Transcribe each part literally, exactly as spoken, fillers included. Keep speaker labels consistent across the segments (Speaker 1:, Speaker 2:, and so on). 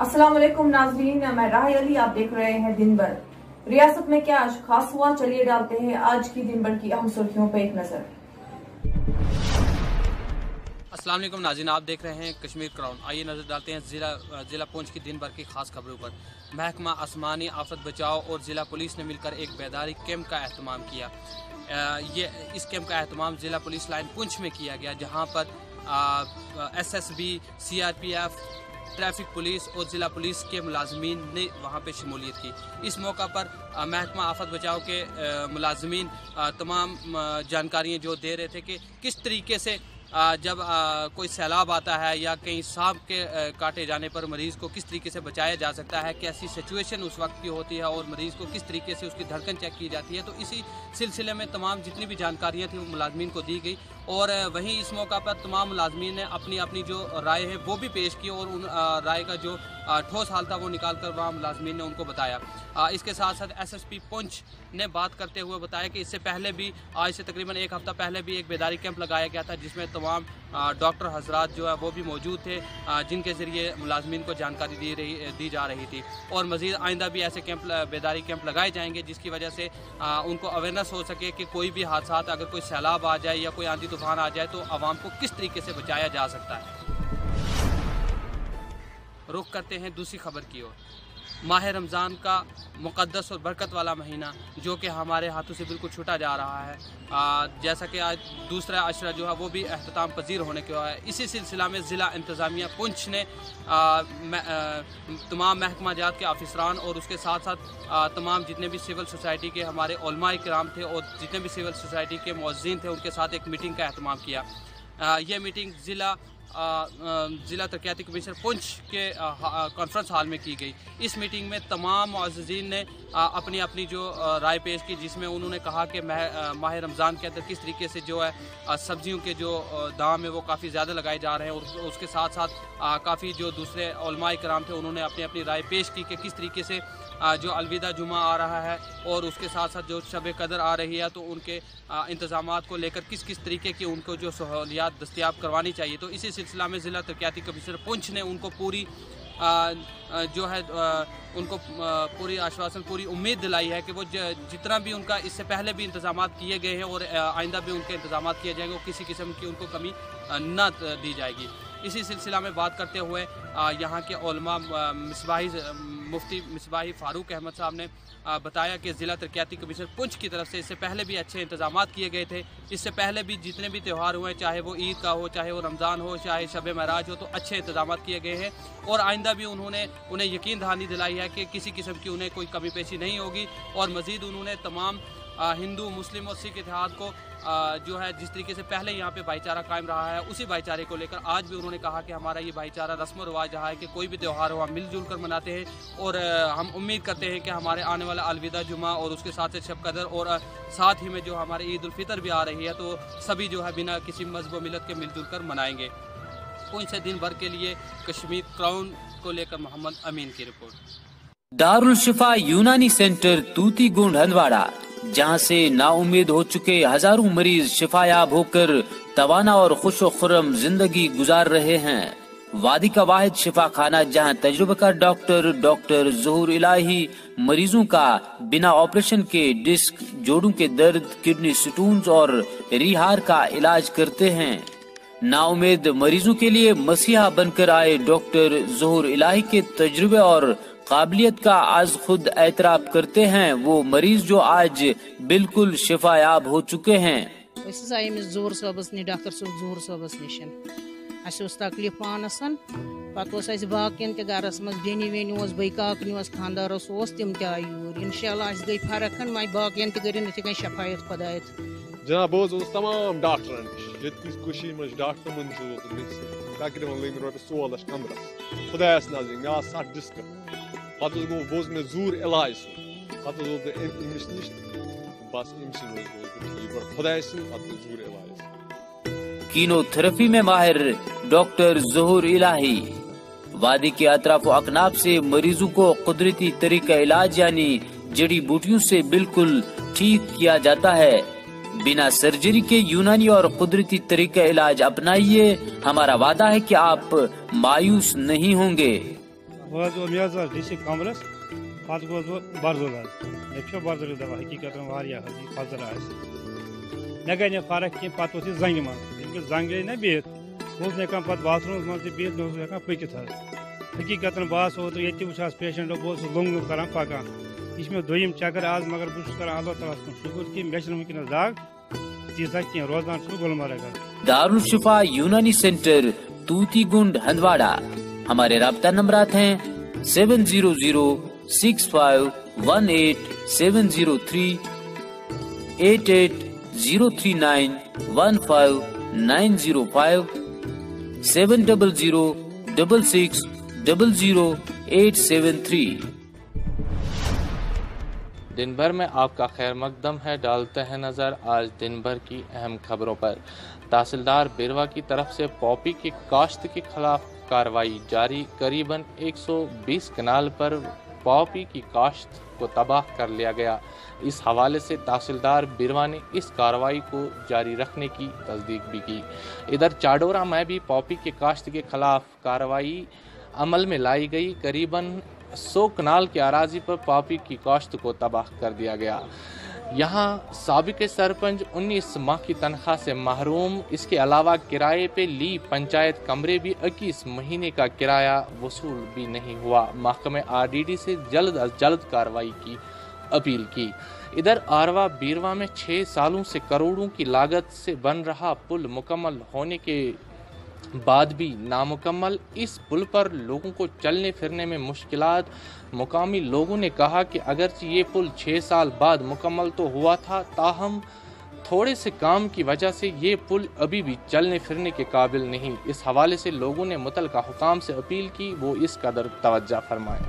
Speaker 1: अस्सलाम वालेकुम नाज़रीन, मैं राही अली, आप देख रहे हैं दिन भर। रियासत में क्या आज खास हुआ, चलिए डालते हैं आज की दिन भर की अहम सुर्खियों पर एक नजर।
Speaker 2: अस्सलाम वालेकुम नाज़रीन, आप देख रहे हैं कश्मीर क्राउन। आइए नजर डालते हैं जिला जिला पुंछ की दिन भर की खास खबरों पर। महकमा आसमानी आफत बचाव और जिला पुलिस ने मिलकर एक बेदारी कैंप का एहतमाम किया। ये इस कैंप का एहतमाम जिला पुलिस लाइन पुंछ में किया गया, जहां पर S S B, C R P F, traffic police और ज़िला पुलिस के मुलाजमीन ने वहाँ पे शमूलियत की। इस मौका पर महकमा आफत बचाव के मुलाजमीन तमाम जानकारियाँ जो दे रहे थे कि किस तरीके से जब कोई सैलाब आता है या कहीं सांप के काटे जाने पर मरीज़ को किस तरीके से बचाया जा सकता है, कैसी सिचुएशन उस वक्त की होती है और मरीज़ को किस तरीके से उसकी धड़कन चेक की जाती है। तो इसी सिलसिले में तमाम जितनी भी जानकारियाँ थी वो मुलाजमीन को दी गई और वहीं इस मौका पर तमाम मुलाजमीन ने अपनी अपनी जो राय है वो भी पेश की और उन राय का जो ठोस हाल था वो निकाल कर वहाँ मुलाजमीन ने उनको बताया। इसके साथ साथ एस एस पी पुंछ ने बात करते हुए बताया कि इससे पहले भी, आज से तकरीबन एक हफ्ता पहले भी एक बेदारी कैंप लगाया गया था, जिसमें तमाम डॉक्टर हजरात जो है वो भी मौजूद थे, जिनके ज़रिए मुलाजमीन को जानकारी दी रही दी जा रही थी। और मज़ीद आइंदा भी ऐसे कैंप, बेदारी कैंप लगाए जाएंगे जिसकी वजह से उनको अवेयरनेस हो सके कि कोई भी हादसा, अगर कोई सैलाब आ जाए या कोई आंधी तूफान आ जाए तो आवाम को किस तरीके से बचाया जा सकता है। रुख करते हैं दूसरी खबर की ओर। माह रमज़ान का मुक़द्दस और बरकत वाला महीना जो कि हमारे हाथों से बिल्कुल छूटा जा रहा है, आ, जैसा कि आज दूसरा अशरा जो है वो भी अख्ताम पजीर होने के है। इसी सिलसिला में ज़िला इंतज़ामिया पुंछ ने तमाम महकमा जात के अफसरान और उसके साथ साथ आ, तमाम जितने भी सिविल सोसाइटी के हमारे उलमा इकराम थे और जितने भी सिविल सोसाइटी के मुअज़्ज़िन थे उनके साथ एक मीटिंग का अहतमाम किया। आ, यह मीटिंग ज़िला ज़िला तरक्याती कमीशनर पुंछ के कॉन्फ्रेंस हॉल में की गई। इस मीटिंग में तमाम मुअज़्ज़िज़ीन ने आ, अपनी अपनी जो राय पेश की, जिसमें उन्होंने कहा कि माह रमज़ान के अंदर किस तरीके से जो है सब्ज़ियों के जो दाम है वो काफ़ी ज़्यादा लगाए जा रहे हैं और उसके साथ साथ काफ़ी जो दूसरे उलमा इकराम थे उन्होंने अपनी अपनी राय पेश की कि किस तरीके से जो अलविदा जुमा आ रहा है और उसके साथ साथ जो शब कदर आ रही है तो उनके इंतज़ामात को लेकर किस किस तरीके की उनको जो सहूलियात दस्तियाब करवानी चाहिए। तो इसी सिलसिला में ज़िला तरक्याती कमिश्नर पुंछ ने उनको पूरी आ, जो है आ, उनको पूरी आश्वासन, पूरी उम्मीद दिलाई है कि वो जितना भी उनका इससे पहले भी इंतज़ामात किए गए हैं और आइंदा भी उनके इंतज़ामात किए जाएंगे और किसी किस्म की उनको कमी न दी जाएगी। इसी सिलसिला में बात करते हुए यहाँ के उलमा मिसबाही मुफ्ती मिसबाही फारूक अहमद साहब ने बताया कि ज़िला तरक्याती कमिश्नर पुंछ की तरफ से इससे पहले भी अच्छे इंतज़ामात किए गए थे। इससे पहले भी जितने भी त्यौहार हुए, चाहे वो ईद का हो, चाहे वो रमज़ान हो, चाहे शब महराज हो, तो अच्छे इंतज़ामात किए गए हैं और आइंदा भी उन्होंने उन्हें यकीन दहानी दिलाई है कि किसी किस्म की उन्हें कोई कमी पेशी नहीं होगी। और मज़ीद उन्होंने तमाम हिंदू, मुस्लिम और सिख इत्तेहाद को आ, जो है जिस तरीके से पहले यहाँ पे भाईचारा कायम रहा है उसी भाईचारे को लेकर आज भी उन्होंने कहा कि हमारा ये भाईचारा रस्म रिवाज रहा है कि कोई भी त्यौहार हो हम मिलजुल कर मनाते हैं और आ, हम उम्मीद करते हैं कि हमारे आने वाला अलविदा जुमा और उसके साथ शब कदर और आ, साथ ही में जो हमारे ईद उल फितर भी आ रही है तो सभी जो है बिना किसी मजहब मिलत के मिलजुल कर मनाएंगे। पुंछ से दिन भर के लिए कश्मीर क्राउन को लेकर मोहम्मद अमीन की रिपोर्ट।
Speaker 3: दारुल शिफा यूनानी सेंटर तूती गुंड हंदवाड़ा, जहां से नाउम्मीद हो चुके हजारों मरीज शिफायाब होकर तवाना और खुशो खुर्रम जिंदगी गुजार रहे हैं। वादी का वाहिद शिफा खाना जहां तजुर्बेकार डॉक्टर डॉक्टर ज़हूर इलाही मरीजों का बिना ऑपरेशन के डिस्क, जोड़ों के दर्द, किडनी स्टोन्स और रिहार का इलाज करते हैं। नाउम्मीद मरीजों के लिए मसीहा बनकर आए डॉक्टर ज़हूर इलाही के तजुर्बे और काबिलियत का आज खुद एतराफ करते हैं वो मरीज जो आज बिल्कुल शिफायाब हो चुके हैं।
Speaker 4: ज़हूर साहबस नि डॉक्टर ज़हूर साहबस निशन अस तकलीफ पानस पे बाकियन ते गरस मज बेनी वेनी बई काकनी खानदारस तम ते आय यूर इंशाल्लाह गई फर्क वे बाकियन ते गई थे शफायत खुदायत।
Speaker 5: जनाब बहुत तमाम डॉक्टरन नश डॉक्टर तकरीबन लग रोपे सौ लच कमरस खुदायस नजर मे सट डिस्क पे गो बोज मे ज़हूर इलाज पे अमिस नश बस अम खुदा ज़हूर इलाज।
Speaker 3: कीनोथेरेपी में माहिर डॉक्टर ज़हूर इलाही वादी के अतराफ अकनाब से मरीजों को कुदरती तरीका इलाज यानी जड़ी बूटियों से बिल्कुल ठीक किया जाता है। बिना सर्जरी के यूनानी और कुदरती तरीका इलाज अपनाइए, हमारा वादा है कि आप मायूस नहीं होंगे।
Speaker 6: ڈسٹرک کمرس پتہ گوس بہ برزول حظ مے برزول دوا حقیقت فضل مے گئی نا فرق کی پتہ اس زنگ من زنگ گئی نا بہت بہت ہکان پتہ باتھ رومس من تہ بہت بہت ہکان پکت حظ حقیقت بہت اوتر یہ وچھاس پیشنٹ بہت لنگ کران پکان یہ مے دویم چکر آج مگر بہت کران اللہ تعالیٰ کن شکر کہ مے ونکس دگ تیزہ کی روزان گلمرگ.
Speaker 3: دارالشفا یونانی سینٹر توتی گنڈ ہندواڑہ. ہمارے رابطہ نمبرات ہیں seven zero zero six five one eight seven zero three eight eight zero three nine one five nine zero five seven double zero double six double zero eight seven three.
Speaker 7: دن بھر میں آپ کا خیر مقدم ہے. ڈالتے ہیں نظر آج دن بھر کی اہم خبروں پر. تحصیلدار بیروا کی طرف سے پاپی کی کاشت کے خلاف کارروائی جاری. قریباً ایک سو بیس کنال پر پاپی کی کاشت کو تباہ کر لیا گیا. اس حوالے سے تحصیلدار بیروا نے اس کارروائی کو جاری رکھنے کی تصدیق بھی کی. ادھر چاڈورہ میں بھی پاپی کی کاشت کے خلاف کارروائی عمل میں لائی گئی. قریباً سو کنال کے اراضی پر پاپی کی کاشت کو تباہ کر دیا گیا. یہاں سابق سرپنچ انیس ماہ کی تنخواہ سے محروم. اس کے علاوہ کرائے پہ لی پنچایت کمرے بھی اکیس مہینے کا کرایہ وصول بھی نہیں ہوا. محکمہ آر ڈی ڈی سے جلد از جلد کارروائی کی اپیل کی. ادھر آروا بیروا میں چھ سالوں سے کروڑوں کی لاگت سے بن رہا پل مکمل ہونے کے بعد بھی نامکمل. اس پل پر لوگوں کو چلنے پھرنے میں مشکلات. مقامی لوگوں نے کہا کہ اگرچہ یہ پل چھ سال بعد مکمل تو ہوا تھا، تاہم تھوڑے سے کام کی وجہ سے یہ پل ابھی بھی چلنے پھرنے کے قابل نہیں. اس حوالے سے لوگوں نے متعلقہ حکام سے اپیل کی وہ اس قدر توجہ فرمائیں.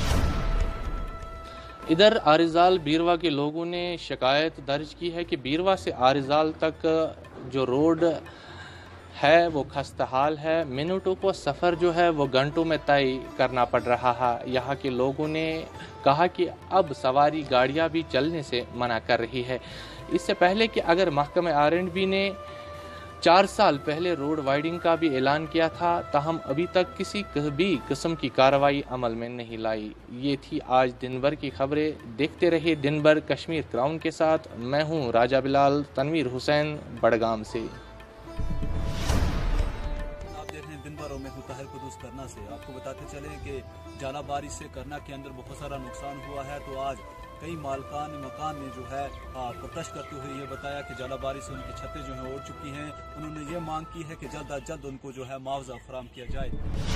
Speaker 7: ادھر آریزال بیروا کے لوگوں نے شکایت درج کی ہے کہ بیروا سے آریزال تک جو روڈ ہے وہ خستہ حال ہے. منٹوں کو سفر جو ہے وہ گھنٹوں میں طے کرنا پڑ رہا ہے. یہاں کے لوگوں نے کہا کہ اب سواری گاڑیاں بھی چلنے سے منع کر رہی ہے. اس سے پہلے کہ اگر محکمہ آر اینڈ بی نے چار سال پہلے روڈ وائڈنگ کا بھی اعلان کیا تھا، تاہم ابھی تک کسی بھی قسم کی کارروائی عمل میں نہیں لائی. یہ تھی آج دن بھر کی خبریں. دیکھتے رہے دن بھر کشمیر کراؤن کے ساتھ. میں ہوں راجہ بلال. تنویر حسین بڑگام سے.
Speaker 8: میں ہوں طاہر قدوس کرنا سے. آپ کو بتاتے چلیں کہ جالہ باری سے کرنا کے اندر بہت سارا نقصان ہوا ہے. تو آج کئی مالکان مکان نے جو ہے پرتش کرتے ہوئے یہ بتایا کہ جالہ باری سے ان کی چھتیں جو ہیں اڑ چکی ہیں. انہوں نے یہ مانگ کی ہے کہ جلد از جلد ان کو جو ہے معاوضہ فراہم کیا جائے.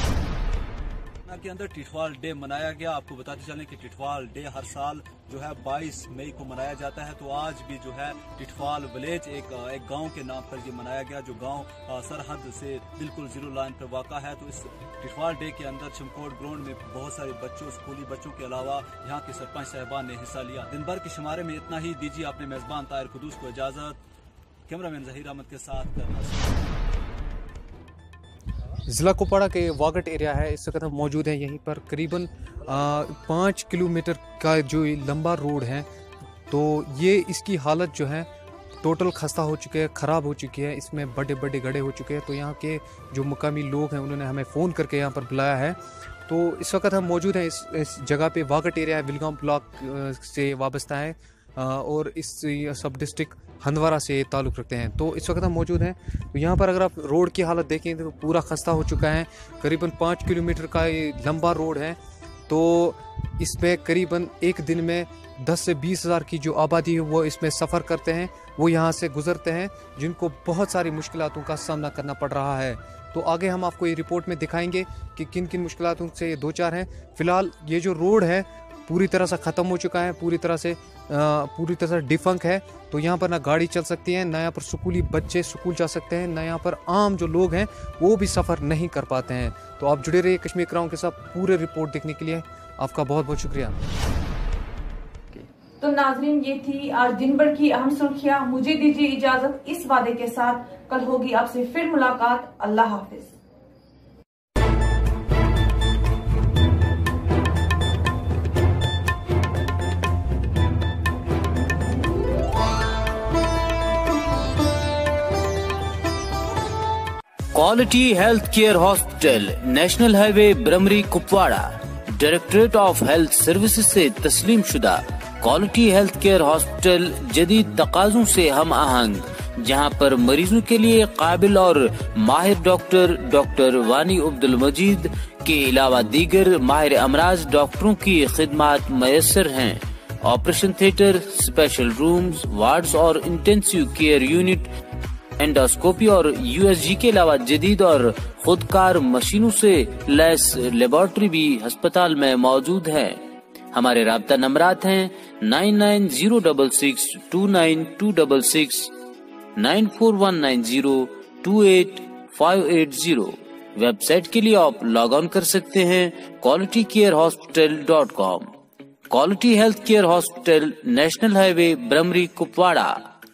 Speaker 8: کے اندر ٹٹوال ڈے منایا گیا. آپ کو بتاتے چلیں کہ ٹٹوال ڈے ہر سال جو ہے بائیس مئی کو منایا جاتا ہے. تو آج بھی جو ہے ٹٹوال ولیج ایک ایک گاؤں کے نام پر یہ منایا گیا، جو گاؤں سرحد سے بالکل زیرو لائن پر واقع ہے. تو اس ٹٹوال ڈے کے اندر چمکوٹ گراؤنڈ میں بہت سارے بچوں اسکولی بچوں کے علاوہ یہاں کے سرپنچ صاحبان نے حصہ لیا. دن بھر کے شمارے میں اتنا ہی. دیجیے اپنے میزبان طاہر قدوس کو اجازت. کیمرہ مین ظہیر احمد کے ساتھ کرنا سے.
Speaker 9: ضلع کپواڑہ کے واگٹ ایریا ہے، اس وقت ہم موجود ہیں یہیں پر. قریباً پانچ کلومیٹر کا جو لمبا روڈ ہے، تو یہ اس کی حالت جو ہے ٹوٹل خستہ ہو چکی ہے، خراب ہو چکی ہے. اس میں بڑے بڑے گڑھے ہو چکے ہیں. تو یہاں کے جو مقامی لوگ ہیں انہوں نے ہمیں فون کر کے یہاں پر بلایا ہے. تو اس وقت ہم موجود ہیں اس اس جگہ پہ. واگٹ ایریا ولگام بلاک سے وابستہ ہے اور اس سب ڈسٹرکٹ ہندوارہ سے تعلق رکھتے ہیں. تو اس وقت ہم موجود ہیں. تو یہاں پر اگر آپ روڈ کی حالت دیکھیں تو پورا خستہ ہو چکا ہے. قریباً پانچ کلومیٹر کا یہ لمبا روڈ ہے. تو اس میں قریباً ایک دن میں دس سے بیس ہزار کی جو آبادی ہے وہ اس میں سفر کرتے ہیں، وہ یہاں سے گزرتے ہیں، جن کو بہت ساری مشکلاتوں کا سامنا کرنا پڑ رہا ہے. تو آگے ہم آپ کو یہ رپورٹ میں دکھائیں گے کہ کن کن مشکلاتوں سے یہ دو چار ہیں. فی الحال یہ جو روڈ ہے پوری طرح سے ختم ہو چکا ہے، پوری طرح سے پوری طرح سے ڈیفنک ہے. تو یہاں پر نہ گاڑی چل سکتی ہے، نہ یہاں پر سکولی بچے سکول جا سکتے ہیں، نہ یہاں پر عام جو لوگ ہیں وہ بھی سفر نہیں کر پاتے ہیں. تو آپ جڑے رہیے کشمیر کراؤن کے ساتھ. پورے رپورٹ دیکھنے کے لیے آپ کا بہت بہت شکریہ.
Speaker 1: تو ناظرین یہ تھی آج دن بھر کی اہم سرخیاں. مجھے دیجیے اجازت اس وعدے کے ساتھ کل ہوگی آپ سے پھر ملاقات. اللہ حافظ.
Speaker 3: Quality health care hospital, national highway Bramri Kupwara. Directorate of health services से तस्लीम शुदा क्वालिटी हेल्थ केयर हॉस्पिटल जदीद तकाज़ों से हम आहंग, जहां पर मरीजों के लिए काबिल और माहिर डॉक्टर डॉक्टर वानी अब्दुल मजीद के अलावा दीगर माहिर अमराज डॉक्टरों की खिदमात मैसर हैं। Operation theatre, special rooms, wards और इंटेंसिव केयर यूनिट, एंडोस्कोपी और यूएसजी के अलावा जदीद और खुदकार मशीनों से लैस लेबोरेटरी भी अस्पताल में मौजूद है। हमारे राब्ता नंबरात हैं nine nine zero double six two nine two double six, nine four one nine zero two eight five eight zero. Website के लिए आप लॉग ऑन कर सकते हैं quality care hospital dot com. Quality health care hospital, national highway, Bramri, Kupwara.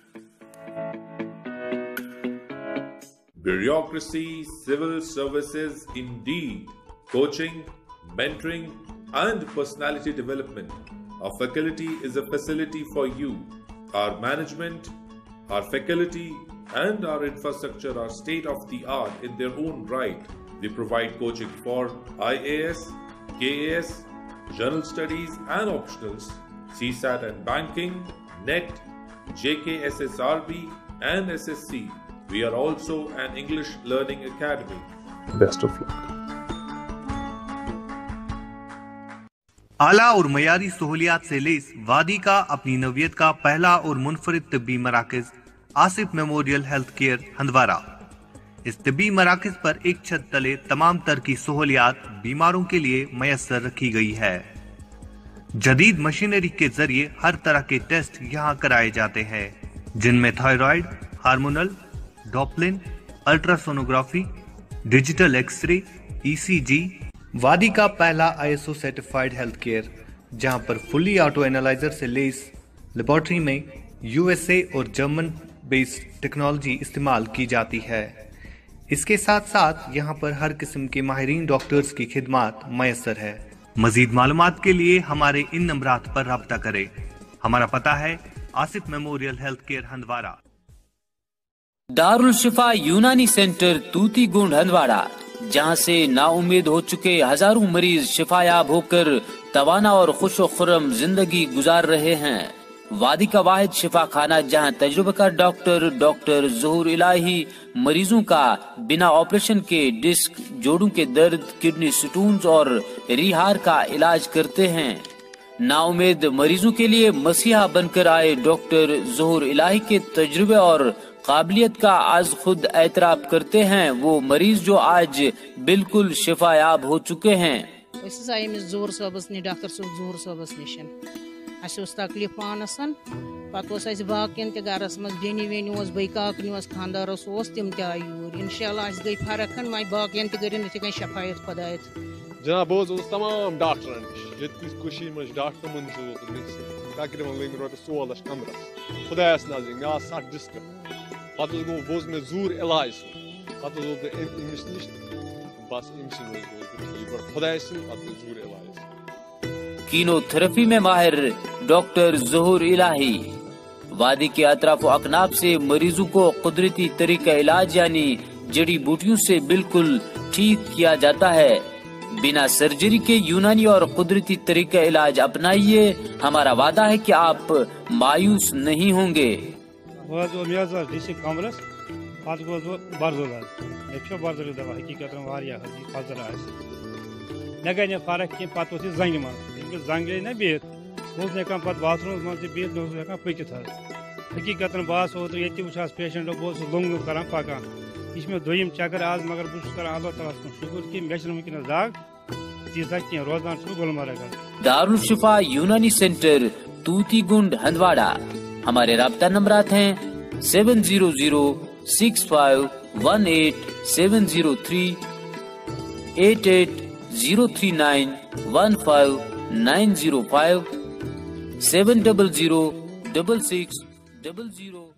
Speaker 10: Bureaucracy, civil services, indeed, coaching, mentoring, and personality development. Our faculty is a facility for you. Our management, our faculty, and our infrastructure are state of the art in their own right. We provide coaching for I A S, K A S, General Studies and Optionals, C SAT and Banking, N E T, J K S S R B, and S S C. We are also an English learning academy. Best of luck.
Speaker 11: आला और मयारी सहूलियात से lace वादी का अपनी नवियत का पहला और मुनफरिद तब्बी मराकज Asif memorial health care Handwara. इस तब्बी मराकज पर एक छत तले तमाम तर की सहूलियात बीमारों के लिए मैसर रखी गई है। जदीद मशीनरी के जरिए हर तरह के टेस्ट यहाँ कराए जाते हैं, जिनमें thyroid, hormonal, Doppler, ultrasonography, digital x-ray, ECG. वादी का पहला आईएसओ सर्टिफाइड हेल्थ केयर, जहां पर फुल्ली ऑटो एनालाइजर से लेस लेबोरेटरी में यूएसए और जर्मन बेस्ड टेक्नोलॉजी इस्तेमाल की जाती है। इसके साथ साथ यहां पर हर किस्म के माहिरीन डॉक्टर्स की खिदमत मैसर है। मजीद मालूमात के लिए हमारे इन नंबरात पर राब्ता करें। हमारा पता है Asif memorial health care Handwara.
Speaker 3: Darul Shifa Unani centre तूती गुंड हंदवाड़ा, जहां से नाउम्मीद हो चुके हजारों मरीज शिफायाब होकर तवाना और खुशो खुर्रम जिंदगी गुजार रहे हैं। वादी का वाहिद शिफा खाना जहां तजुर्बेकार डॉक्टर डॉक्टर ज़हूर इलाही मरीजों का बिना ऑपरेशन के डिस्क, जोड़ों के दर्द, किडनी स्टोन्स और रिहार का इलाज करते हैं। नाउम्मीद मरीजों के लिए मसीहा बनकर आए डॉक्टर ज़हूर इलाही के तजुर्बे और काबिलियत का आज खुद एतराफ करते हैं वो मरीज जो आज बिल्कुल शिफायाब हो चुके हैं।
Speaker 4: ज़हूर साहबस नि डॉक्टर ज़हूर साहबस निशन अस तकलीफ पानस पे बाकिन गरस मज बेनी वेनी बैकाक खानदार तम तूर इंशाल्लाह गई फर्क माय बाकिन गर शफायत खुदायत।
Speaker 5: जनाब बह तमाम डॉक्टरन नश मे डॉक्टर मंजूर सौ लच कमरस खुदायस नजर मे सट डिस्क पे गो मे जूर इलाज पे अमिस नश बस अमिस खुदाय जूर इलाज।
Speaker 3: कीनोथेरेपी में माहिर डॉक्टर ज़हूर इलाही वादी के अतराफ अकनाब से मरीजों को कुदरती तरीका इलाज यानी जड़ी बूटियों से बिल्कुल ठीक किया जाता है। बिना सर्जरी के यूनानी और कुदरती तरीका इलाज अपनाइए, हमारा वादा है कि आप मायूस नहीं होंगे।
Speaker 6: मे गई फर्क कह पे जंग मन जंग गई ना बिहत बहन पे बाथरूम मज बिहत मे पकित हकीकत बस ओत ये वो पेशेंट बहुत लोंग कर पकान यह मे दोम चक्कर आज मगर बहुत अल्लाह ताला शुक्र कि मे वनकस दाग तीसा कह रोजान गुलमर्ग।
Speaker 3: दारुल शिफा यूनानी सेंटर तूती गुंड हंदवाड़ा। हमारे राब्ता नंबरात हैं seven zero zero six five one eight seven zero three, eight eight zero three nine one five nine zero five, seven double zero double six double zero.